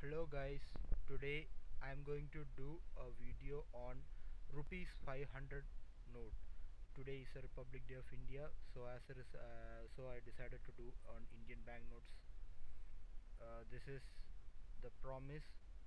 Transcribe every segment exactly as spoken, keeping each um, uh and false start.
Hello guys, today I am going to do a video on rupees five hundred note. Today is a Republic Day of India, so as a res- uh, so I decided to do on Indian banknotes. Uh, this is the promise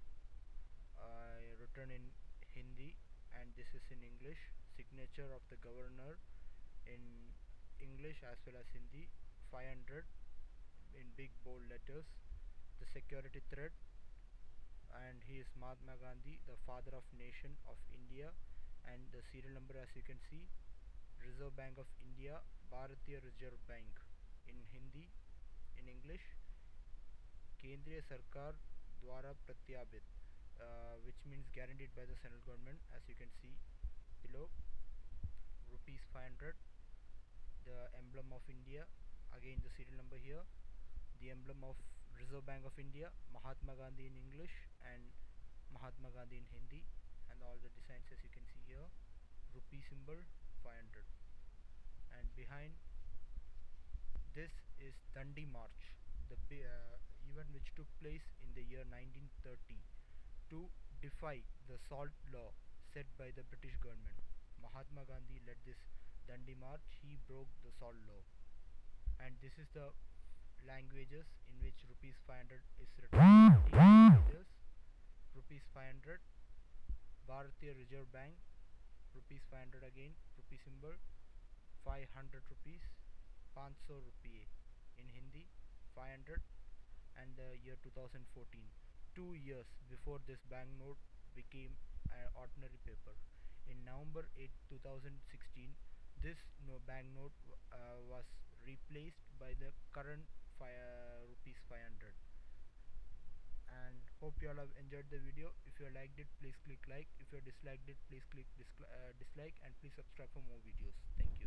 I written in Hindi, and this is in English. Signature of the governor in English as well as Hindi. five hundred in big bold letters. The security threat, and he is Mahatma Gandhi, the father of nation of India, and the serial number, as you can see, Reserve Bank of India, Bharatiya Reserve Bank in Hindi. In English, Kendriya Sarkar Dwara Pratyabhit, uh, which means guaranteed by the central government, as you can see below. Rupees five hundred, the emblem of India, again the serial number here, the emblem of Reserve Bank of India, Mahatma Gandhi in English and Mahatma Gandhi in Hindi, and all the designs as you can see here. Rupee symbol five hundred, and behind this is Dandi March, the uh, event which took place in the year nineteen thirty to defy the salt law set by the British government. Mahatma Gandhi led this Dandi March. He broke the salt law, and this is the languages in which rupees five hundred is written. Languages, rupees five hundred, Bharatiya Reserve Bank, rupees five hundred again, rupee symbol, five hundred rupees, five hundred rupiye in Hindi, five hundred, and the year two thousand fourteen, two years before this banknote became an ordinary paper. In November eighth two thousand sixteen, this no banknote uh, was replaced by the current five, uh, rupees five hundred. And hope you all have enjoyed the video. If you liked it, please click like. If you disliked it, please click disli- uh, dislike, and please subscribe for more videos. Thank you.